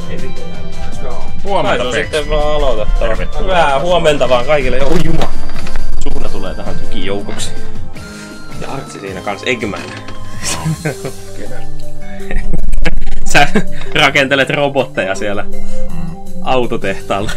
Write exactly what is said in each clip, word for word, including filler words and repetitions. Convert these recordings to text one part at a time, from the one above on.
esitellään. Huomenta, Kai se on Peks. sitten vaan aloitettava. Tervetuloa. Hyvää huomenta vaan kaikille. Oi jumala. Suuna tulee tähän tukijoukoksi. Ja Artsi siinä kans. Eggman. Sä rakentelet robotteja siellä autotehtaalla.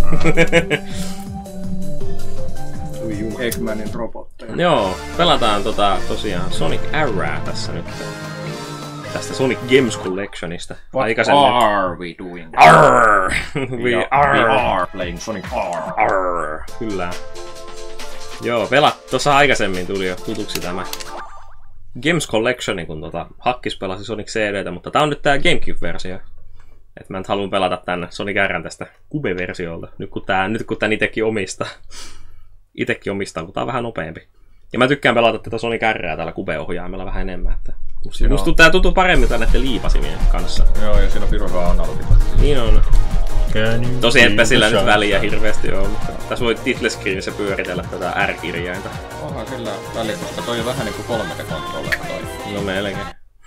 Eggmanin robotteja. Joo, pelataan tota tosiaan Sonic Arraa tässä nyt. Tästä Sonic Games Collectionista. What Aikaisemmin. are we doing? Arr! We are. We are playing Sonic R. Arr! Kyllä. Joo, pelat. Tuossa aikaisemmin tuli jo tutuksi tämä Games Collectioni, kun tota Hakkis pelasi Sonic C D:tä, mutta tää on nyt tää GameCube-versio. Et mä nyt haluan pelata tän Sonic R:n tästä Cube-versiolta, nyt kun tää, nyt kun tän itekin omistaa. Itekin omistaa, kun tää on vähän nopeampi. Ja mä tykkään pelata tätä Sonic R:ää täällä Cube-ohjaimella vähän enemmän. Että musta, musta on... tää tuntuu paremmin tää näitten liipasimien kanssa. Joo, ja siinä on pirun hyvä analogita. Niin on. Tosi eipä sillä nyt väliä hirveästi oo, mutta tässä voi titlescreenissä pyöritellä tätä R-kirjainta. Onhan sillä väliä, koska toi on vähän niinku kolme D-kontrolleja toi. No melkein.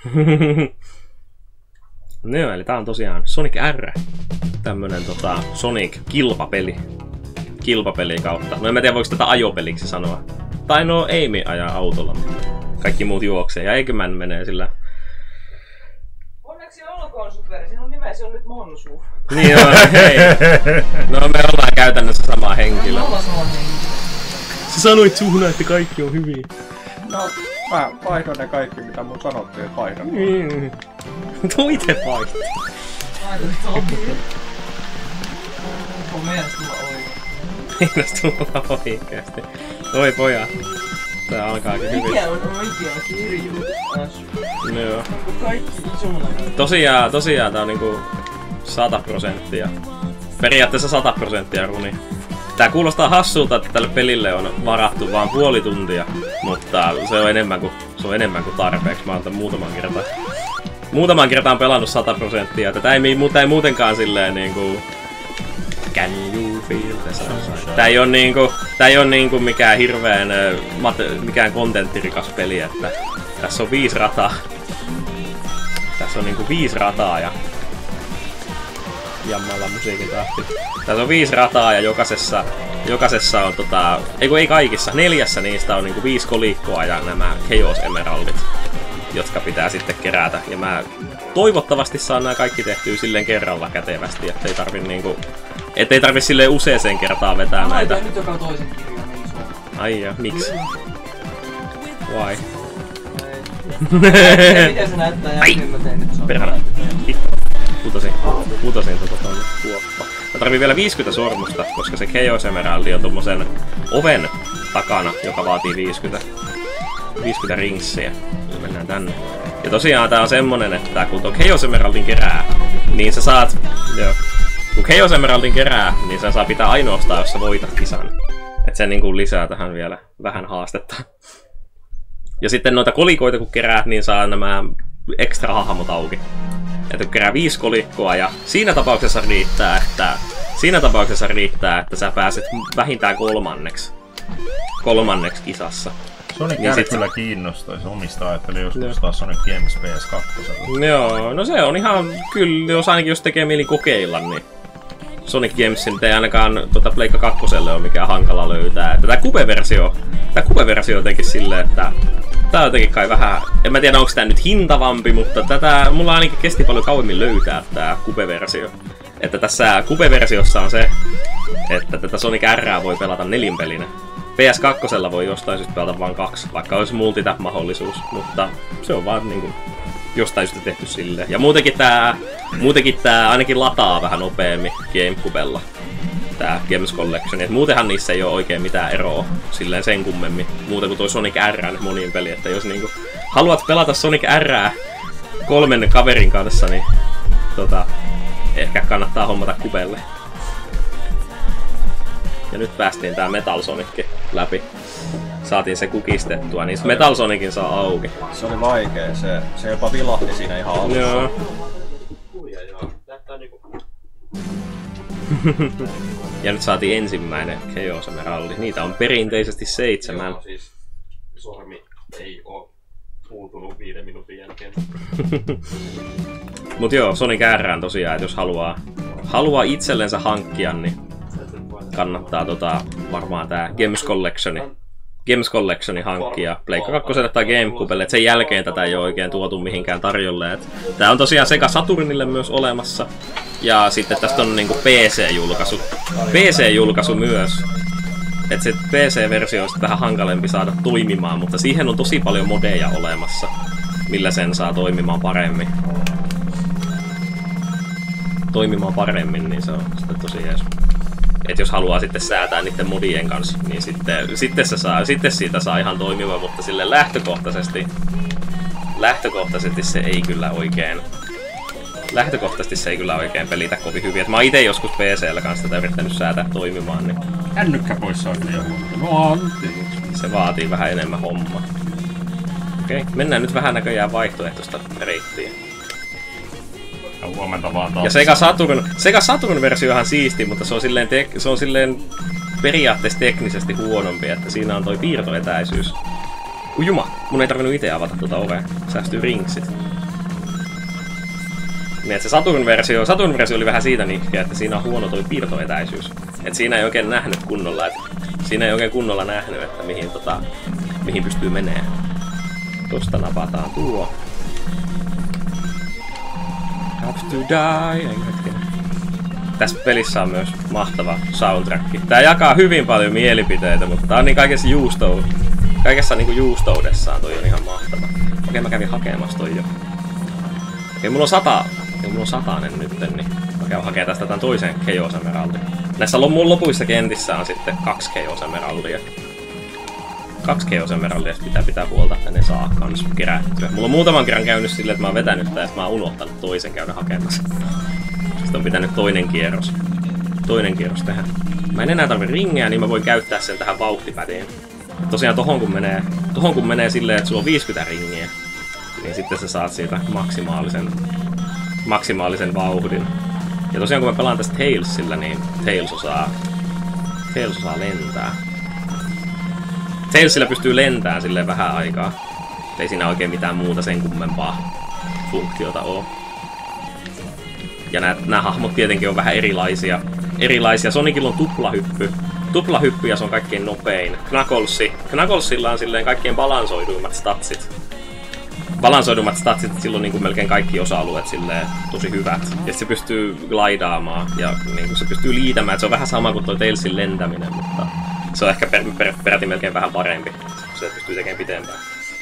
No eli tää on tosiaan Sonic R. Tämmönen tota Sonic-kilpapeli. Kilpapeli kautta. No en mä tiedä voiko tätä ajopeliksi sanoa. Tai no Amy ajaa autolla, mutta kaikki muut juoksee. Ja Eggman menee sillä... Onneksi olkoon Super, sinun nimesi on nyt Monsu. Niin joo, hei. No me ollaan käytännössä sama henkilö. Me ollaan sama henkilö. Sä sanoit Suhna, että kaikki on hyvin. No, mä vaihdan ne kaikki mitä mun sanottiin, että vaihdan. Mm. Tuo ite vaihti. Aivan sopii. Onko mielestä tulla oikein? Mielestä tulla oikeesti. Oi pojat. Tää alkaakin hyvin. Mikä on oikea kirju? No joo. Kaikki isona. Tosiaan, tosiaan tää on niinku sata prosenttia. Periaatteessa sata prosenttia runi. Tää kuulostaa hassulta, että tälle pelille on varattu vaan puoli tuntia, mutta se on enemmän kuin, se on enemmän kuin tarpeeksi. Mä oon tän muutaman kertaan. Muutaman kertaan pelannut sata prosenttia. Tätä ei, mutta ei muutenkaan silleen niinku... Can you feel the sunshine? Tää ei oo niinku, tää ei oo niinku mikään hirveen, mikään kontenttirikas peli, että tässä on viisi rataa. Tässä on niinku viisi rataa ja... Jammalla musiikin tahti. Tässä on viisi rataa ja jokaisessa, jokaisessa on tota... Ei kun ei kaikissa, neljässä niistä on niinku viisi kolikkoa ja nämä Chaos Emeraldit, jotka pitää sitten kerätä. Ja mä toivottavasti saan nämä kaikki tehtyä silleen kerralla kätevästi, ettei tarvi niinku... Ettei tarvi silleen useeseen kertaan vetää mä näitä. Mä nyt joka toisen kirjan niin iso. Ai ja, miksi? Why? Miten se näyttää jälkeen mä tein nyt? Perhana. Putosin. Putosin tota tonne kuoppa. Mä tarvii vielä viisikymmentä sormusta, koska se Chaos Emeraldi on tommosen oven takana, joka vaatii viisikymmentä. viisikymmentä ringsiä. Mennään tänne. Ja tosiaan tää on semmonen, että kun tuon Chaos Emeraldin kerää, niin sä saat... Joo. Kun Chaos Emeraldin kerää, niin sen saa pitää ainoastaan, jos sä voitat kisan. Et se niinku lisää tähän vielä vähän haastetta. Ja sitten noita kolikoita kun kerää, niin saa nämä extra hahmot auki. Että kun kerää viisi kolikkoa ja siinä tapauksessa riittää, että siinä tapauksessa riittää, että sä pääset vähintään kolmanneksi. Kolmanneksi kisassa. Sonic niin R sit... kyllä kiinnostaisi omista ajattelin joskus ostaa Sonic Games P S kaksi. Joo, no se on ihan kyllä, jos ainakin jos tekee mieli kokeilla, niin Sonic Gamesin ei ainakaan tuota Pleikka kakkoselle ole mikään hankala löytää. Tätä Cube-versio, tää Cube-versio jotenkin silleen, että tää on jotenkin kai vähän, en mä tiedä onko tää nyt hintavampi, mutta tätä mulla ainakin kesti paljon kauemmin löytää tää Cube-versio. Että tässä Cube-versiossa on se, että tätä Sonic R:ää voi pelata nelinpelinä. P S kaksi voi jostain syystä pelata vain kaksi, vaikka olisi multitap-mahdollisuus, mutta se on vaan niinku jostain syystä tehty silleen. Ja muutenkin tää, muutenkin tää ainakin lataa vähän nopeammin GameCubella, tää Games Collection. Et muutenhan niissä ei oo oikein mitään eroa silleen sen kummemmin, muuta kuin toi Sonic R:n monin peli. Että jos niinku haluat pelata Sonic R:ää kolmen kaverin kanssa, niin tota, ehkä kannattaa hommata Cubelle. Ja nyt päästiin tää Metal Sonic läpi. Saatiin se kukistettua, niin Metal Sonicin saa auki. Se oli vaikee, se, se jopa vilahti siinä ihan alussa. Joo. Ja nyt saatiin ensimmäinen Chaos Emeraldi. Niitä on perinteisesti seitsemän. Joo, siis sormi ei oo puutunut viiden minuutin jälkeen. Mut joo, Sonic R tosiaan, että jos haluaa, haluaa itsellensä hankkia, niin kannattaa tota, varmaan tää Games Collectioni. Games Collectioni hankkia Pleikka kakkoselle tai GameCubelle, että sen jälkeen tätä ei ole oikein tuotu mihinkään tarjolle. Et tää on tosiaan Sega Saturnille myös olemassa. Ja sitten tästä on niinku P C-julkaisu. P C-julkaisu myös. Et se P C-versio on sitten vähän hankalempi saada toimimaan, mutta siihen on tosi paljon modeja olemassa, millä sen saa toimimaan paremmin. Toimimaan paremmin, niin se on sitten tosi jees. Et jos haluaa sitten säätää niiden modien kanssa, niin sitten, sitten, se saa, sitten siitä saa ihan toimiva, mutta sille lähtökohtaisesti, lähtökohtaisesti se ei kyllä oikein, lähtökohtaisesti se ei kyllä oikein pelitä kovin hyvin. Et mä oon ite joskus P C:llä kanssa tätä yrittänyt säätää toimimaan, niin Kännykkä pois on kyllä huomata. No, se vaatii vähän enemmän hommaa. Okei, okay. Mennään nyt vähän näköjään vaihtoehtoista reittiin. Huomenta vaan taas. Ja Sega Saturn, Sega Saturn-versio on ihan siisti, mutta se on silleen, tek, se on silleen periaatteessa teknisesti huonompi, että siinä on toi piirtoetäisyys. Ui juma, mun ei tarvinnut itse avata tuota ovea. Säästyy ringsit. Niin, että se Saturn-versio, Saturn-versio oli vähän siitä nihkeä, että siinä on huono toi piirtoetäisyys. Että siinä ei oikein nähnyt kunnolla, että siinä ei oikein kunnolla nähnyt, että mihin, tota, mihin pystyy menee. Tosta napataan tuo. Have to die. Tässä pelissä on myös mahtava soundtrack. Tää jakaa hyvin paljon mielipiteitä, mutta tää on niin kaikessa juustou. Kaikessa niinku juustoudessaan toi on ihan mahtava. Okei, mä kävin hakemassa toi jo. Okei, mulla on sata. Okei, mulla on satanen nyt, niin mä käyn hakemaan tästä tämän toisen Chaos Emeraldin. Näissä mun lopuissa kentissä on sitten kaksi Chaos Emeraldia. Kaksi Chaos Emeraldia pitää pitää huolta, että ne saa kans kerättyä. Mulla on muutaman kerran käynyt silleen, että mä oon vetänyt tää ja mä oon unohtanut toisen käydä hakemassa. Sitten on pitänyt toinen kierros. Toinen kierros tehdä. Mä en enää tarvi ringeä, niin mä voin käyttää sen tähän vauhtipädiin. Et tosiaan tohon kun menee, tohon kun menee silleen, että sulla on viisikymmentä ringiä, niin sitten sä saat siitä maksimaalisen, maksimaalisen vauhdin. Ja tosiaan kun mä pelaan tästä Tailsilla, niin Tails osaa, Tails osaa lentää. Tailsilla pystyy lentämään silleen vähän aikaa. Ei siinä oikein mitään muuta sen kummempaa funktiota oo. Ja nää, nää hahmot tietenkin on vähän erilaisia. Erilaisia. Sonicilla on tuplahyppy. Tuplahyppy ja se on kaikkein nopein. Knucklesi. Knucklesilla on silleen kaikkein balansoiduimmat statsit. Balansoidummat statsit, silloin niin kuin melkein kaikki osa-alueet silleen tosi hyvät. Ja se pystyy glidaamaan ja niin kuin se pystyy liitämään. Et se on vähän sama kuin toi Tailsin lentäminen, mutta se on ehkä per, per, peräti melkein vähän parempi. Se pystyy tekemään pitempään.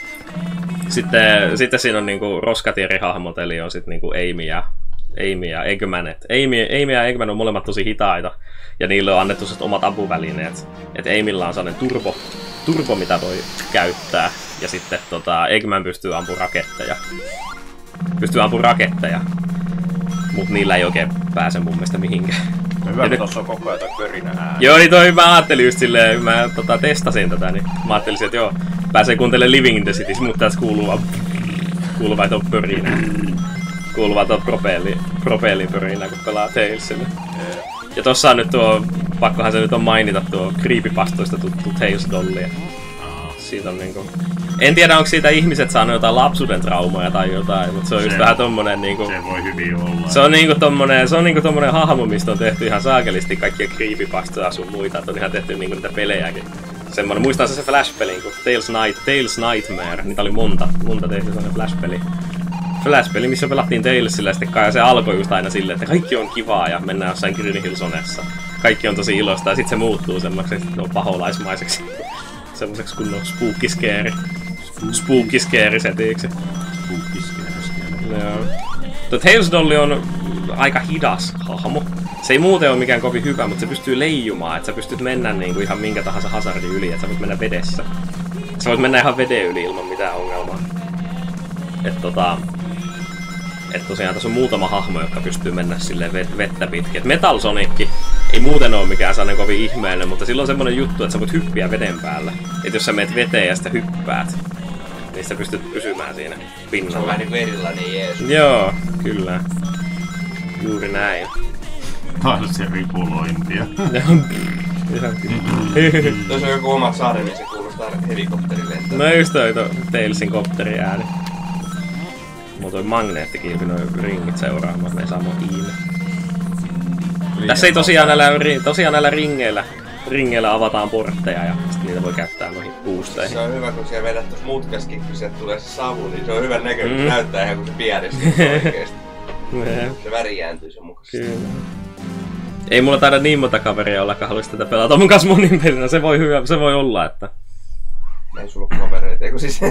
Sitten, sitten siinä on niinku roskatierihahmot, eli on sitten niinku Amy ja, Amy ja Eggmanet. Amy, Amy ja Eggman on molemmat tosi hitaita, ja niille on annettu omat apuvälineet. Et Amylla on sellainen turbo, turbo, mitä voi käyttää, ja sitten tota, Eggman pystyy ampumaan raketteja. Pystyy ampumaan raketteja, mut niillä ei oikein pääse mun mielestä mihinkään. Hyvä, että tossa on koko ajan toi pörinä ääni. Joo, niin toi mä ajattelin just silleen, mä tota, testasin tätä, niin mä ajattelin, että joo, pääsee kuuntelemaan Living in the Cities, mutta tässä kuuluu vaan, kuuluu vaan tuon pörinä. Kuuluu vaan tuon propellin, propellin pörinä, kun pelaa Tailsille. Ja tossa on nyt tuo, pakkohan se nyt on mainita tuo creepypastoista tuttu Tails-dollia. Siitä on niinku... En tiedä, onko siitä ihmiset saanut jotain lapsuuden traumoja tai jotain, mutta se on just se, vähän tommonen niinku... Se voi hyvin olla. Se on niinku tommonen, se on niinku tommonen hahmo, mistä on tehty ihan saakelisti kaikkia creepypastoja sun muita, että on ihan tehty niinku niitä pelejäkin. Semmonen, muistan se se Flash-peli, kun Tails, Night, Tails Nightmare, niitä oli monta, monta tehty semmonen Flash-peli. Flash-peli, missä pelattiin Tailsilla ja sitten kai se alkoi just aina silleen, että kaikki on kivaa ja mennään jossain Green Hillsonessa. Kaikki on tosi iloista ja sit se muuttuu semmoiseksi paholaismaiseksi. Semmoiseksi kunnon spooky scary. Spooky scary setiksi. Spooky scary. Joo. Tuo Tails Dolly on aika hidas hahmo. Se ei muuten ole mikään kovin hyvä, mutta se pystyy leijumaan, että sä pystyt mennä niinku ihan minkä tahansa hazardin yli, että sä voit mennä vedessä. Sä voit mennä ihan veden yli ilman mitään ongelmaa. Et tota... Et tosiaan tässä on muutama hahmo, jotka pystyy mennä silleen vettä pitkin. Et Metal Sonic ei muuten ole mikään sellainen kovin ihmeellinen, mutta sillä on semmonen juttu, että sä voit hyppiä veden päällä. Et jos sä meet veteen ja sitten hyppäät, niin sä pystyt pysymään siinä pinnalla. Se on vähän niinku erilainen Jeesus. Joo, kyllä. Juuri näin. Taas se ripulointia. Jos on joku omat saari, niin se kuulostaa helikopterin lentoon. No just toi to Tailsin kopteri ääni. Mulla toi magneettikilpi noin ringit seuraamaan, me ei saa mua kiinni. Tässä ei tosiaan näillä, tosiaan näillä ringeillä, ringeillä avataan portteja ja sitten niitä voi käyttää noihin boosteihin. Se on hyvä, kun siellä vedät tuossa mutkaskin, kun sieltä tulee se savu, niin se on hyvän näköinen, mm. näyttää ihan kun se pieristyy oikeesti. Se väri jääntyy sen mukaisesti. Kyllä. Ei mulla taida niin monta kaveria olla, joka haluaisi tätä pelata mun kanssa monin pelinä. Se voi, hyvä, se voi olla, että... Ei sulla ole kavereita, eikö siis...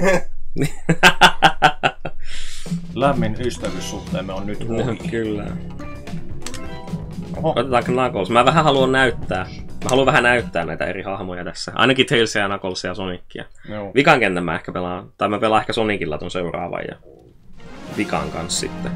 Lämmin ystävyyssuhteemme on nyt ohi. Kyllä. Oho. Otetaan Knuckles. Mä vähän haluan näyttää. Mä haluan vähän näyttää näitä eri hahmoja tässä. Ainakin Tailsia, Knucklesia ja Sonicia. No. Vikan kentän mä ehkä pelaan. Tai mä pelaan ehkä Sonicilla ton seuraavan ja... Vikan kanssa sitten.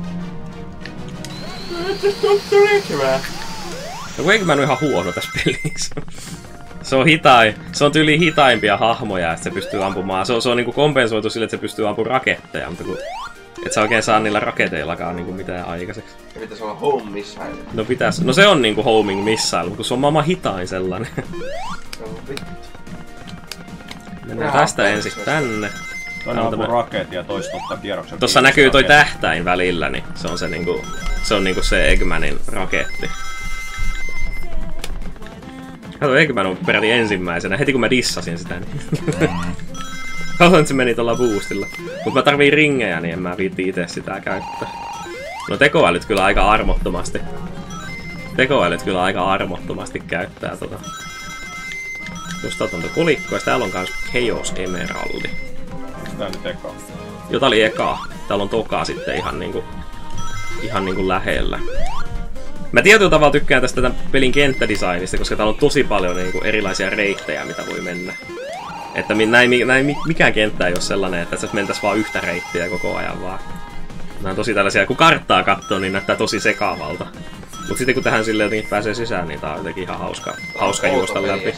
No Eggman on ihan huono tässä pelissä. Se on hitain. Se on tyyliin hitaimpia hahmoja, että se pystyy ampumaan. Se on, se on niinku kompensoitu sille, että se pystyy ampumaan raketteja, mutta kun... Et sä oikein saa niillä raketeillakaan niinku mitään aikaiseksi. Ja pitäis olla home missile. No pitäis. No se on niinku homing missile, mutta kun se on maailman hitain sellainen. No vittu. Mennään tästä ensin tänne. Toinen ampuu raketin ja toista ottaa kierroksen. Tossa näkyy toi tähtäin välillä, niin se on se niinku... Se on niinku se Eggmanin raketti. Kato, Eggman on peräti ensimmäisenä, heti kun mä dissasin sitä. Niin. Haluan, että se meni tuolla boostilla. Mut mä tarviin ringejä, niin en mä viitti ite sitä käyttää. No tekoälyt kyllä aika armottomasti. Tekoälyt kyllä aika armottomasti käyttää tota. Just otan tuo kolikko, ja täällä on kans Chaos Emeraldi. Tää nyt eka. Jota oli eka. Täällä on toka sitten ihan niinku... Ihan niinku lähellä. Mä tietyllä tavalla tykkään tästä tämän pelin kenttädesignista, koska täällä on tosi paljon niinku erilaisia reittejä, mitä voi mennä. Että näin, näin, mikään kenttä ei ole sellainen, että se mentäis vaan yhtä reittiä koko ajan vaan. Nämä on tosi tällaisia, kun karttaa katsoo, niin näyttää tosi sekaavalta. Mut sitten kun tähän silleen jotenkin pääsee sisään, niin tää on jotenkin ihan hauska, hauska juosta läpi.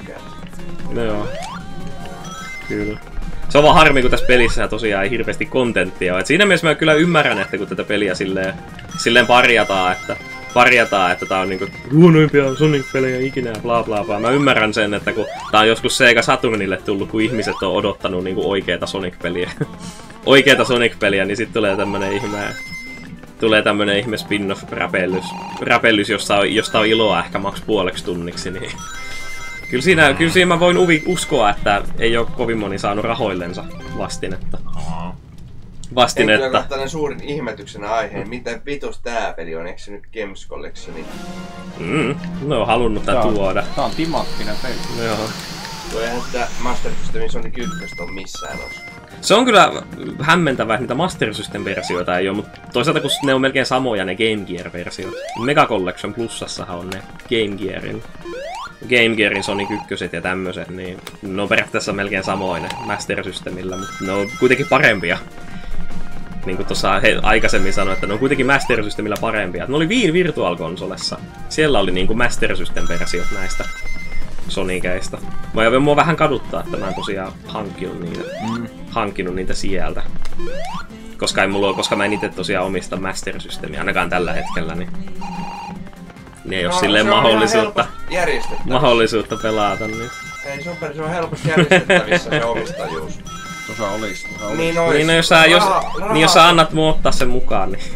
No joo. Kyllä. Se on vaan harmi, kun tässä pelissä tosiaan ei hirveästi kontenttia ole. Et siinä mielessä mä kyllä ymmärrän, että kun tätä peliä silleen, silleen parjataan, että parjataan, että tää on niinku huonoimpia Sonic-pelejä ikinä ja bla bla bla. Mä ymmärrän sen, että kun tää on joskus Sega Saturnille tullut, kun ihmiset on odottanut niinku oikeeta Sonic-peliä. oikeeta Sonic-peliä, niin sit tulee tämmönen ihme... Tulee tämmönen ihme spin-off-räpellys, räpellys, josta on, josta on iloa ehkä maks puoleksi tunniksi, niin... Kyllä siinä, kyllä siinä mä voin uvi, uskoa, että ei oo kovin moni saanut rahoillensa vastinetta. Vastinetta. En kyllä tällainen suurin ihmetyksen aiheen, miten vitus tää peli on, eikö se nyt Games Collectioni? Mm, ne on halunnut tää tuoda. Tää on timanttinen peli. Joo. Tuo eihän sitä Master Systemin Sonic ykköstä on missään osa. Se on kyllä hämmentävää, että niitä Master System-versioita ei oo, mutta toisaalta kun ne on melkein samoja ne Game Gear-versiot. Mega Collection Plusassahan on ne Game Gearin. Game Gearin Sonic ykköset ja tämmöset, niin ne on periaatteessa melkein samoin Master Systemillä, mutta ne on kuitenkin parempia. Niin kuin tuossa aikaisemmin sanoin, että ne on kuitenkin Master Systemillä parempia. Ne oli Wii Virtual Consolessa. Siellä oli niinku Master System-versiot näistä Soniceista. Mä mua vähän kaduttaa, että mä en tosiaan hankkinut niitä, mm. hankkinut niitä sieltä. Koska, ei mulla ole, koska mä en itse tosiaan omista Master Systemia, ainakaan tällä hetkellä, niin... Niin ei no, oo silleen mahdollisuutta, mahdollisuutta pelata. Niin. Ei, super, se on helposti järjestettävissä se omistajuus. Tuossa olis, tuossa olis. Niin, olis. Niin, no, jos, sä, jos, niin jos sä annat mun ottaa sen mukaan, niin...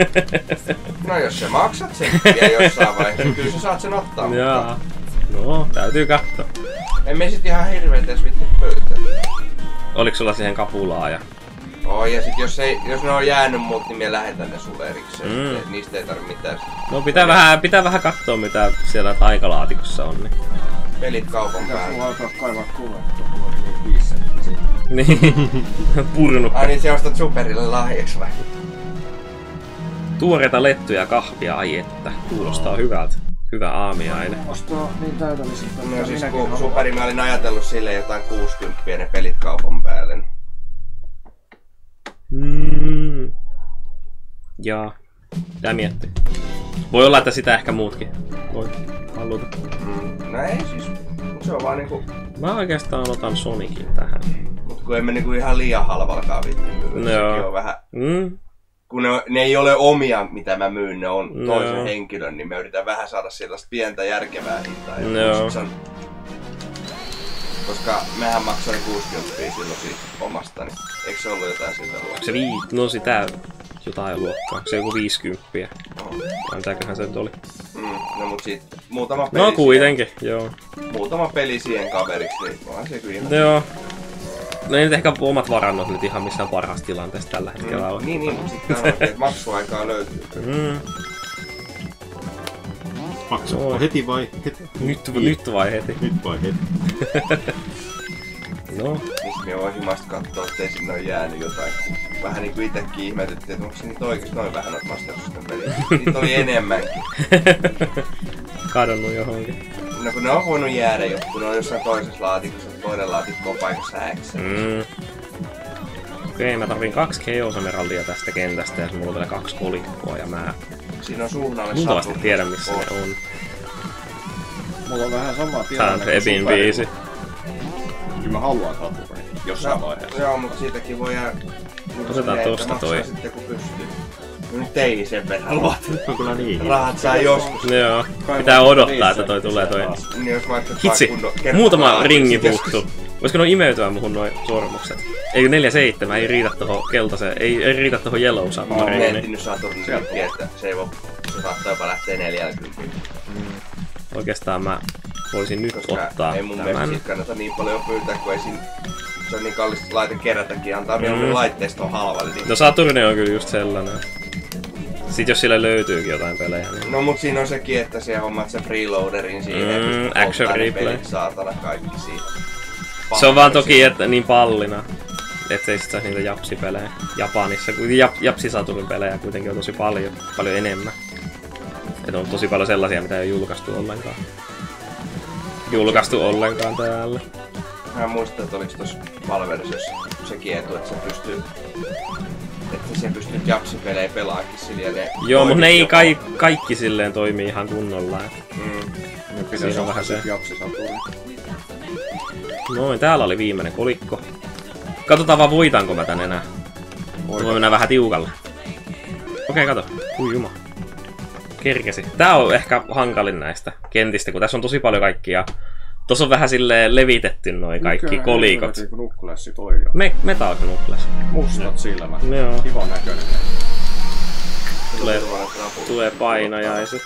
No jos sä maksat sen vielä jossain vaiheessa, kyllä sä saat sen ottaa mukaan. No, täytyy katsoa. En me sit ihan hirveet edes vitti pöytää. Oliks sulla siihen kapulaa ja... Oo, ja sit jos, ei, jos ne on jäänyt mut, niin me lähetän ne sulle erikseen. Mm. Niistä ei tarvi mitään. No pitää vähän, pitää vähän katsoa mitä siellä taikalaatikossa on. Niin. Pelit kaupan päällä. Mulla alkaa kaivaa kuvaa, että mulla on niin viisi senttiä. Niin, purnukka. Ai niin sä ostat Superille lahjaksi vai? Tuoreita lettuja kahvia, ai että. Kuulostaa hyvältä. Hyvä aamiainen. Ostaa niin täydellisesti. No siis kun Superi mä olin ajatellut silleen jotain kuusikymmentä ne pelit kaupan päälle. Mm. Jaa. Tää miettii. Voi olla, että sitä ehkä muutkin voi haluta. Mm. No ei siis. Se on vaan niinku... Mä oikeastaan otan Sonicin tähän. Mut kun emme niinku ihan liian halvalkaan vitti myydä. Sekin on vähän... Mm. Kun ne, ne ei ole omia, mitä mä myyn, ne on no. toisen henkilön, niin mä yritän vähän saada sellaista pientä järkevää hintaa. No. On... Koska mehän maksoin kuusikymmentä silloin siitä omasta, niin eikö se ollut jotain siltä luokkaa? Se vii... No sitä jotain luokkaa. Se joku viisikymmentä. Oh. Vai mitäköhän se nyt oli? Mm, no mut sit muutama peli No kuitenkin, siihen, joo. Muutama peli siihen kaveriksi, niin onhan se kyllä. Joo. No ei nyt ehkä omat varannot nyt ihan missään parhaassa tilanteessa tällä hetkellä mm, ole. Niin, niin, mutta sitten on oikein, että maksuaikaa löytyy. Mm. Maksaako Oi. heti vai heti? Nyt, nyt vai heti? Nyt vai heti? No. Mistä me voin himasta katsoa, ettei sinne ole jäänyt jotain. Vähän niinku itekin ihmetytti, että onko se niitä oikeesti noin vähän noita Master System peliä. Niitä oli enemmänkin. Kadonnut johonkin. No kun ne on voinut jäädä jotkut, kun ne on jossain toisessa laatikossa, toinen laatikko on paikassa X. Mm. Okei, mä tarvin kaksi Chaos Emeraldia tästä kentästä ja mulla on vielä kaksi kolikkoa ja mä Siinä on suunnalle luultavasti Saturn. tiedän missä ne on. Mulla on vähän sama Tää tilanne on kuin Ebin Superilla. biisi. Kyllä mä haluan Saturnin jossain No, vaiheessa. joo, mutta siitäkin voi jää... Otetaan tosta toi. Sitten kun pystyy. No nyt ei sen verran luot. Nyt on kyllä niin. Rahat saa joskus. Joo, pitää odottaa, että toi tulee toi. Niin jos vaikka Hitsi, muutama ringi puuttuu. Voisiko noin imeytyä muhun noin sormukset? Eikö neljä seitsemän ei riitä tohon keltaiseen, ei, ei riitä tohon Yellow Mä oon Submariniin. miettinyt Saturnin silti, että se ei voi, se saattaa jopa lähteä neljälkymmentä. Oikeastaan mä voisin nyt Koska ottaa ei mun mielestä tämän. siitä kannata niin paljon pyytää, kun ei siinä, se on niin kallista laite kerätäkin, antaa mieluummin Mm. laitteesta on halvalla. Niin. No Saturn on kyllä just sellainen. Sitten jos sille löytyykin jotain pelejä, niin... No mut siinä on sekin, että se hommat se freeloaderin siihen, Mm, että action polttaa ne replay. pelit, saatana kaikki siihen. Se on vaan toki että niin pallina, ettei sit saa niitä japsipelejä Japanissa. Jap, Japsi Saturnin pelejä kuitenkin on tosi paljon, paljon enemmän. Et on tosi paljon sellaisia, mitä ei ole julkaistu ollenkaan. Julkaistu ollenkaan täällä. Mä en muista, että oliks tossa Valversiossa sekin etu, että se pystyy... Että se pystyy japsipelejä pelaakin sillä ja ne... Joo, mutta ne ei jopa- kai, kaikki silleen toimi ihan kunnolla. Et. Mm. Ne pitäis Siinä on olla vähän se. sit Japsi Saturnin. Noin, täällä oli viimeinen kolikko. Katsotaan vaan voitanko mä tän enää. Voi mennä vähän tiukalle. Okei, kato. Ui juma. Kerkesi. Tää on ehkä hankalin näistä kentistä, kun tässä on tosi paljon kaikkia. Tossa on vähän silleen levitetty noi kaikki kolikot. Mikä Nucleus toi jo. Me, Metal Knuckles. Mustat silmät. Joo. Kivan näköinen. Tulee, tulee painajaiset.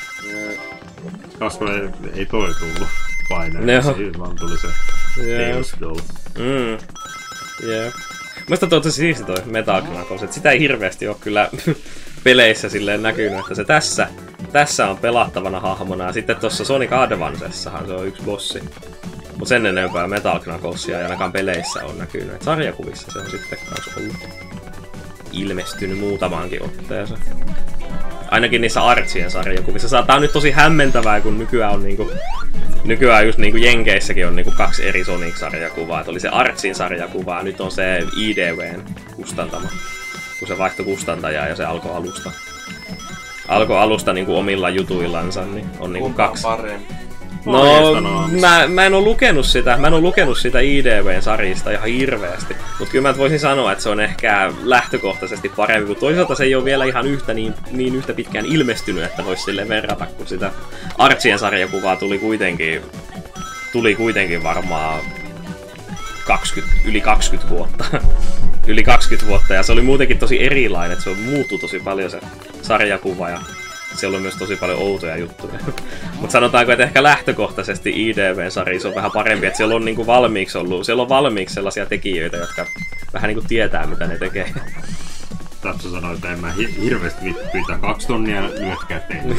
Koska ei, ei toi tullut paineen. Joo. Siinä vaan tuli se Joo. Tails Doll. Mm. Jep. Musta tuo on tosi siisti toi Metal Knuckles, et sitä ei hirveästi oo kyllä peleissä silleen näkynyt, että se tässä, tässä on pelattavana hahmona ja sitten tossa Sonic Advancessahan se on yksi bossi. Mut sen enempää Metal Knucklesia ei ainakaan peleissä on näkynyt, et sarjakuvissa se on sitten kans ollut ilmestynyt muutamaankin otteeseen. Ainakin niissä Artsien sarjakuvissa. Saattaa nyt tosi hämmentävää, kun nykyään on niinku... Nykyään just niinku Jenkeissäkin on niinku kaksi eri Sonic-sarjakuvaa. Et oli se Artsin sarjakuva ja nyt on se I D V:n kustantama. Kun se vaihtoi kustantajaa ja se alkoi alusta. Alkoi alusta niinku omilla jutuillansa, niin on niinku Kumpa on kaksi. parempi? No, Morjesta, Naamis. mä, mä en oo lukenut sitä, mä en oo lukenut sitä I D V:n sarjista ihan hirveästi. Mut kyllä mä voisin sanoa, että se on ehkä lähtökohtaisesti parempi, kun toisaalta se ei oo vielä ihan yhtä niin, niin yhtä pitkään ilmestynyt, että vois sille verrata, kun sitä Artsien sarjakuvaa tuli kuitenkin, tuli kuitenkin varmaan kaksikymmentä, yli kaksikymmentä vuotta. yli kaksikymmentä vuotta, ja se oli muutenkin tosi erilainen, että se muuttui tosi paljon se sarjakuva, ja siellä on myös tosi paljon outoja juttuja. Mutta sanotaanko, että ehkä lähtökohtaisesti I D V-sarjissa on vähän parempi, että siellä on niinku valmiiksi ollut, siellä on valmiiksi sellaisia tekijöitä, jotka vähän niinku tietää, mitä ne tekee. Tatsu sanoi, että en mä hi- hirveästi vittu pyytää kaksi tonnia lyöt käteen.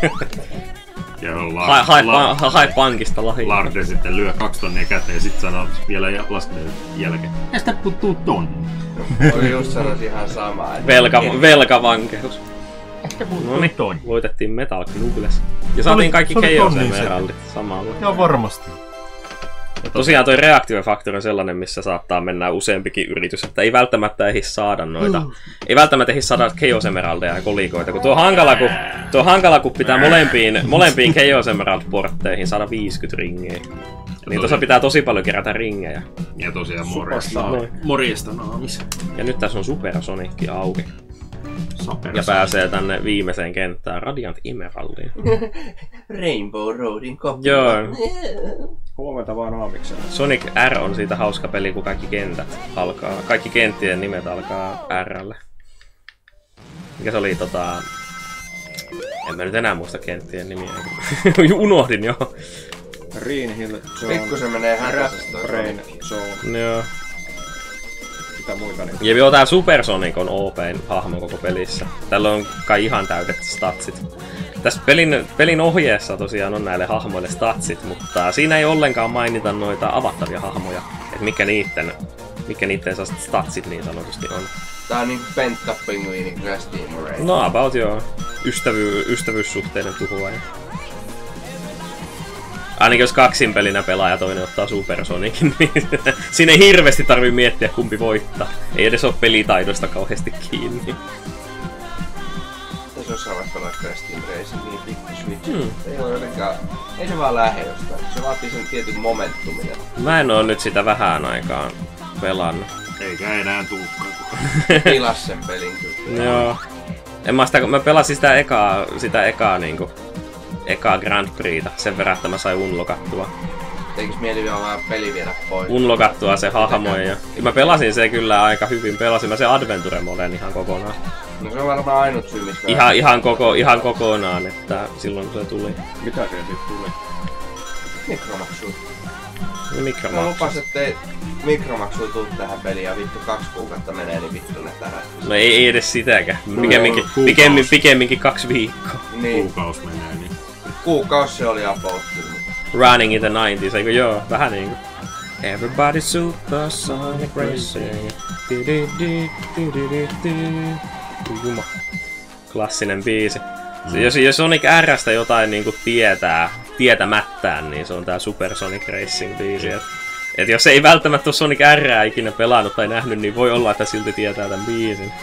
Ja la- Hae, hae, la- pa, hae pankista lahjaa. Larde sitten lyö kaksi tonnia käteen ja sit sanoo vielä ja laskee jälkeen. Tästä puuttuu tonni. Oli just sanoisin ihan sama. että- Velka, velkavankeus. Tästä No puuttuu niin, tonni. voitettiin Metal Knuckles. Ja saatiin kaikki se oli Chaos tonnin se. Emeraldit samalla. Joo, varmasti. Tosiaan toi Reactive Factory on sellainen, missä saattaa mennä useampikin yritys, että ei välttämättä ehdi saada noita, mm. ei välttämättä ehdi saada Chaos Emeraldeja ja kolikoita, kun tuo on hankala, kun, tuo on hankala, kun pitää molempiin, molempiin Chaos Emerald-portteihin saada viisikymmentä ringiä. Niin tuossa pitää tosi paljon kerätä ringejä. Ja tosiaan Superstar. morjesta. Morjesta, Naamis. Ja nyt tässä on Super Sonic auki. Super ja pääsee tänne viimeiseen kenttään, Radiant Emeraldiin. Rainbow Roadin koppi. Joo. Huomenta vaan aamiksella. Sonic R on siitä hauska peli, kun kaikki kentät alkaa, kaikki kenttien nimet alkaa R:lle. Mikä se oli tota... En mä nyt enää muista kenttien nimiä. Unohdin jo. Green Hill Zone. Pikkusen menee hätäisesti toi Rain Sonic. Zone. Joo. Mitä muita niitä? Ja joo, tää Super Sonic on O P:n hahmo koko pelissä. Tällä on kai ihan täydet statsit. Tässä pelin, pelin ohjeessa tosiaan on näille hahmoille statsit, mutta siinä ei ollenkaan mainita noita avattavia hahmoja. Et mikä niitten, mikä niitten statsit niin sanotusti on. Tää on niinku Penta Penguinin Crash Team Racing. No about joo. Ystävy, ystävyyssuhteiden tuhoaja. Ainakin jos kaksinpelinä pelaa ja toinen ottaa Super Sonicin, niin siinä ei hirveästi tarvii miettiä kumpi voittaa. Ei edes oo pelitaidosta kauheasti kiinni. Tässä jossain vaiheessa pelaa Crash Team Racing niin pikku switch. Hmm. Ei ole jotenkaan... Ei se vaan lähde jostain. Se vaatii sen tietyn momentumin. Mä en oo nyt sitä vähän aikaan pelannut. Eikä enää tuukaan. Pilas sen pelin kyllä. Joo. En mä, sitä, mä pelasin sitä ekaa, sitä ekaa niinku, ekaa Grand Prixta sen verran, että mä sain unlokattua. Teikis mieli vielä vaan peli viedä pois? Unlokattua se hahmo ja... Mä pelasin se kyllä aika hyvin, pelasin mä se Adventure-moden ihan kokonaan. No se on varmaan ainut syy, mistä... Ihan, ihan, koko, ihan kokonaan, että silloin kun se tuli. Mitä siellä sitten tuli? Mikromaksuja. Ja Mä mikromaksu. lupasin, ettei mikromaksuja tuu tähän peliin ja vittu kaksi kuukautta menee, niin vittu ne tärähtys. No ei, ei edes sitäkään. Pikemminkin, pikemmin, pikemminkin kaksi viikkoa. Niin, Kuukaus menee, niin kuukausi se oli about kyllä. Running in the nineties, eikö joo? Vähän niinku. Everybody supersonic racing. Juma. Klassinen biisi. Mm. Jos, jos Sonic R:stä jotain niinku tietää, tietämättään, niin se on tää Super Sonic Racing biisi. Et, et jos ei välttämättä ole Sonic R:ää ikinä pelannut tai nähnyt, niin voi olla, että silti tietää tän biisin.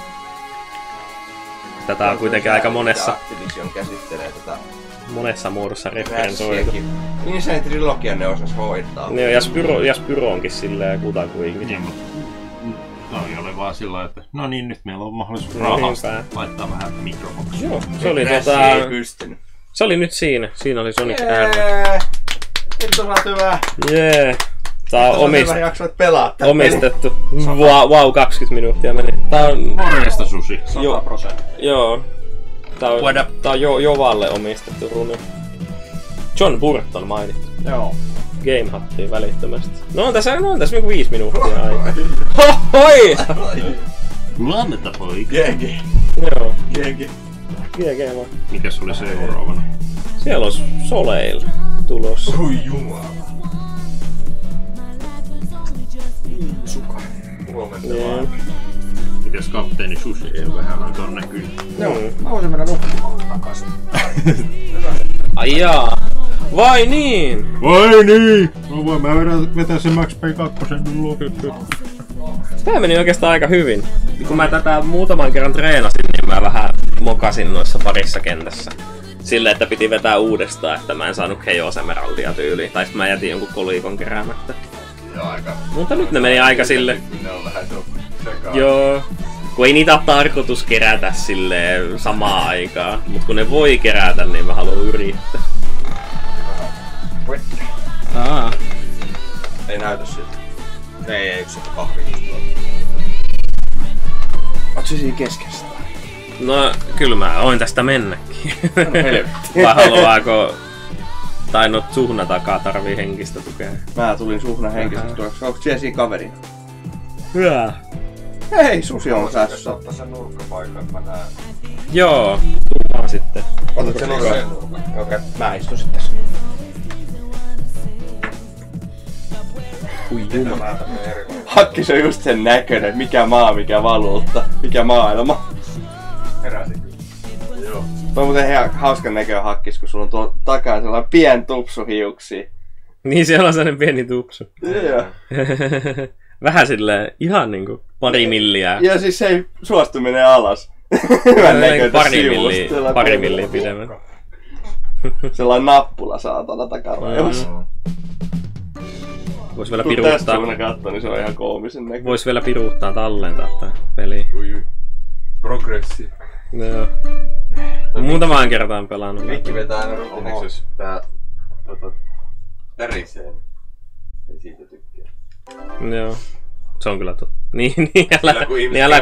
Tätä on kuitenkin aika monessa, Activision käsittelee tätä monessa muodossa referensoitu. Crashiakin. Niin sen trilogian ne osas hoitaa. Niin, ja Spyro, ja Spyro onkin silleen kutakuinkin. niin, mutta toi oli vaan sillä, että no niin, nyt meillä on mahdollisuus No rahasta niinpä. laittaa vähän mikromaksuja. Joo, se oli Crash tota... ei pystynyt. Se oli nyt siinä. Siinä oli Sonic R. Jee! Nyt on saatu hyvä. Jee. Tää on omist... Hyvä jaksoit pelaa tätä omistettu. Wow, wow, kaksikymmentä minuuttia meni. Tää on... Morjesta, Susi. Joo. sata prosenttia. Joo. Tää on, What tää on jo, Jovalle omistettu runu. John Burton mainittu. Joo. Game Huttiin välittömästi. No on tässä, no on tässä niinku viisi minuuttia aikaa. Hohoi! Lannetta poika. G G. Joo. G G. G G vaan. Mikäs oli seuraavana? Siellä on Soleil tulossa. Ui jumala. Huomenta Niin. vaan. Mikäs kapteeni Susi ei vähän on tonne kyllä. Joo. Mm. Mä voisin mennä nukkumaan takaisin. Ai jaa. Vai niin? Vai niin! No voin mä vedä, vetää sen Max Payne kaksi loppuun. Tää meni oikeastaan aika hyvin. Kun mä tätä muutaman kerran treenasin, niin mä vähän mokasin noissa parissa kentässä. Silleen, että piti vetää uudestaan, että mä en saanut Chaos Emeraldia tyyliin. Tai sit mä jätin jonkun kolikon keräämättä. Joo, aika. Mutta nyt ne meni aika sille. Ne on vähän sekaan. Joo. Kun ei niitä ole tarkoitus kerätä silleen samaa aikaa. Mut kun ne voi kerätä, niin mä haluan yrittää. Aa. Ei näytä siltä. Ei, ei, yksi kahvi just tuolla. Ootko se siinä keskessä? No, kyllä mä oon tästä mennäkin. helvetti. Vai haluaako... Tai no suhna takaa tarvii henkistä tukea. Mä tulin suhna henkisesti tuoksi. Onko siellä siinä kaverina? Hyvä. Hei, Susi on säästössä. Ottaa sen nurkkapaikan, mä näen. Joo, tuu vaan sitten. Otat sen nurkan. Okei, mä istun sitten tässä. Ui juma. Hakkis on just sen näköinen, mikä maa, mikä valuutta, mikä maailma. Heräsin kyllä. Joo. Toi on muuten ihan hauskan näköinen hakkis, kun sulla on tuolla takaa sellainen pien tupsu hiuksia. Niin, siellä on sellainen pieni tupsu. Joo. Vähän silleen, ihan niinku pari milliä. Ja siis se ei suostu menee alas. Hyvän näköinen Pari sivusta. milliä, Sellainen pari pieni- milliä pidemmän. Sellainen nappula saatana takaraivossa. Mm. Vois vielä Kun tästä piruuttaa. suunnan kattoo, niin se on ihan koomisen näköinen. Vois vielä piruuttaa tallentaa tää peli. Ui, ui. Progressi. Joo. Muutamaan kertaan pelannut. Mikki vetää aina rutiiniksi, jos tää tota, tärisee. Ei siitä tykkää. Joo. Se on kyllä totta. Niin, niin älä, Kyllä, kun niin ihmiset älä